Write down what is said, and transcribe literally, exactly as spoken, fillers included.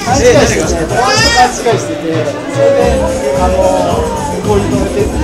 勘違いしてね、友達と勘違いしてて、それで、あの、こういう止めてって。